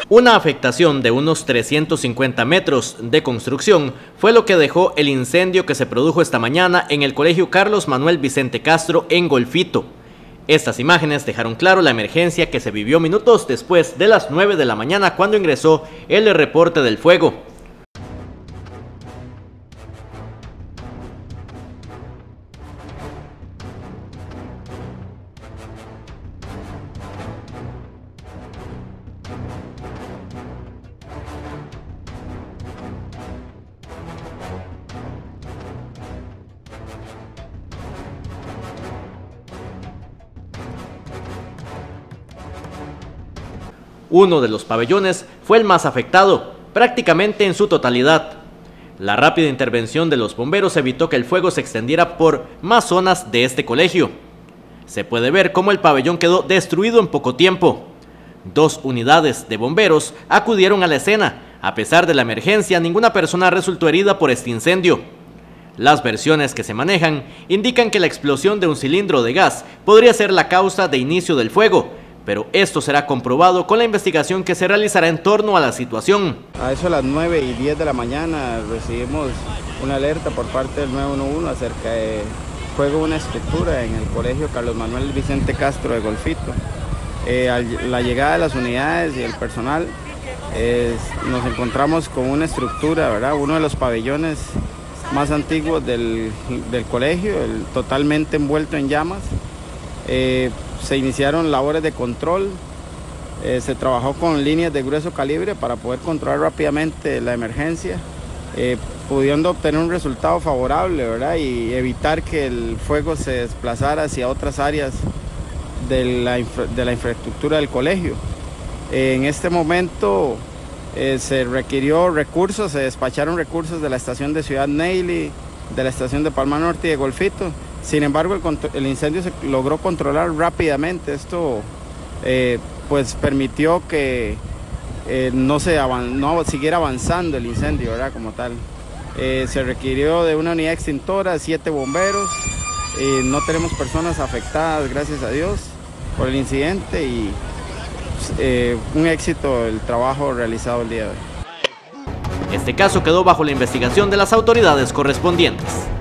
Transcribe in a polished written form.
Una afectación de unos 350 metros de construcción fue lo que dejó el incendio que se produjo esta mañana en el Colegio Carlos Manuel Vicente Castro en Golfito. Estas imágenes dejaron claro la emergencia que se vivió minutos después de las 9 de la mañana cuando ingresó el reporte del fuego. Uno de los pabellones fue el más afectado, prácticamente en su totalidad. La rápida intervención de los bomberos evitó que el fuego se extendiera por más zonas de este colegio. Se puede ver cómo el pabellón quedó destruido en poco tiempo. 2 unidades de bomberos acudieron a la escena. A pesar de la emergencia, ninguna persona resultó herida por este incendio. Las versiones que se manejan indican que la explosión de un cilindro de gas podría ser la causa de inicio del fuego, pero esto será comprobado con la investigación que se realizará en torno a la situación. A eso a las 9:10 de la mañana recibimos una alerta por parte del 911 acerca de fuego de una estructura en el Colegio Carlos Manuel Vicente Castro de Golfito. A la llegada de las unidades y el personal nos encontramos con una estructura, ¿verdad? Uno de los pabellones más antiguos del colegio, totalmente envuelto en llamas. Se iniciaron labores de control, se trabajó con líneas de grueso calibre para poder controlar rápidamente la emergencia, pudiendo obtener un resultado favorable, ¿verdad? Y evitar que el fuego se desplazara hacia otras áreas de la infraestructura del colegio. En este momento se requirió recursos, se despacharon recursos de la estación de Ciudad Neily, de la estación de Palma Norte y de Golfito. Sin embargo, el incendio se logró controlar rápidamente. Esto pues permitió que no siguiera avanzando el incendio, ¿verdad? Como tal. Se requirió de una unidad extintora, 7 bomberos. No tenemos personas afectadas, gracias a Dios, por el incidente y un éxito el trabajo realizado el día de hoy. Este caso quedó bajo la investigación de las autoridades correspondientes.